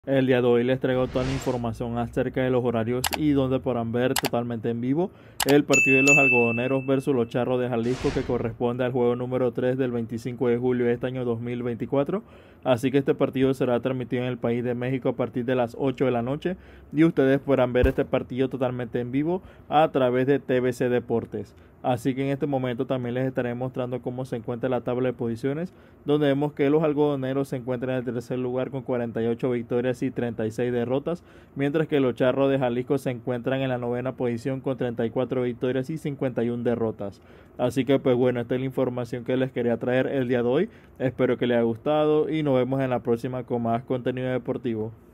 El día de hoy les traigo toda la información acerca de los horarios y donde podrán ver totalmente en vivo el partido de los algodoneros versus los charros de Jalisco, que corresponde al juego número 3 del 25 de julio de este año 2024. Así que este partido será transmitido en el país de México a partir de las 8 de la noche y ustedes podrán ver este partido totalmente en vivo a través de TVC Deportes. Así que en este momento también les estaré mostrando cómo se encuentra la tabla de posiciones, donde vemos que los algodoneros se encuentran en el tercer lugar con 48 victorias y 36 derrotas, mientras que los charros de Jalisco se encuentran en la novena posición con 34 victorias y 51 derrotas. Así que pues bueno, esta es la información que les quería traer el día de hoy. Espero que les haya gustado y nos vemos en la próxima con más contenido deportivo.